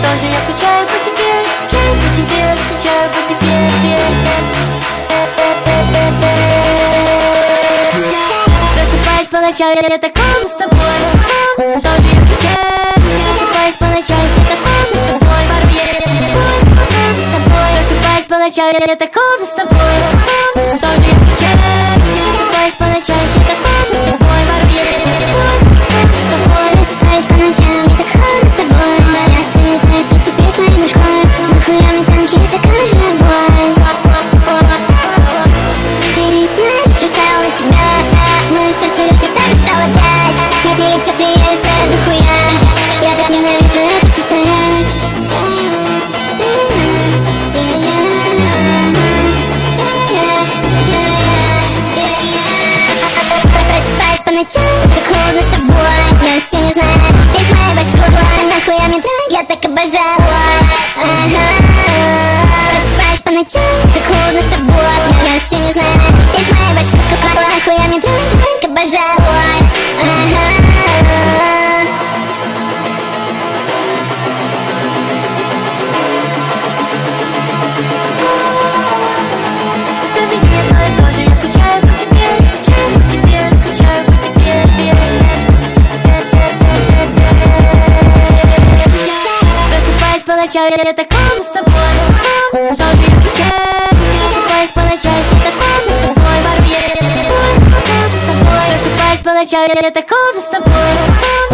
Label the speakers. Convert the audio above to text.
Speaker 1: тоже я скучаю по тебе, скучаю по тебе, скучаю по тебе. Просыпаюсь по ночам, я так холодно с тобой. Тоже я скучаю. Просыпаюсь по ночам, я так холодно с тобой. Порой я холодно с тобой. Просыпаюсь по ночам, я так холодно с тобой. Тоже я скучаю. Просыпаюсь по ночам, я так холодно с тобой. Порой я холодно с тобой.
Speaker 2: Просыпаюсь по ночам, я так холодно с тобой. Я все не знаю, что теперь с моей башкой. Нахуя мне танки, такая же боль. Ты не знаешь, что стало тебя. Мое сердце летит, так стало опять. Нет, не летит, и я не знаю, нахуя. Я так ненавижу это повторять. Просыпаюсь по ночам, так холодно с тобой. Я все не знаю, весь моя башка. Нахуя мне драйв, я так обожаю. Просыпаюсь по ночам, так холодно с тобой. Я все не знаю, весь моя башка. Нахуя мне драйв, я так обожаю.
Speaker 1: Каждый день одно и то же, я скучаю по тебе, скучаю по тебе, скучаю по тебе. Просыпаюсь по ночам, я так холодно с тобой. Тоже я скучаю. Просыпаюсь по ночам, я так холодно с тобой. Порой я холодно с тобой. Просыпаюсь по ночам, я так холодно с тобой.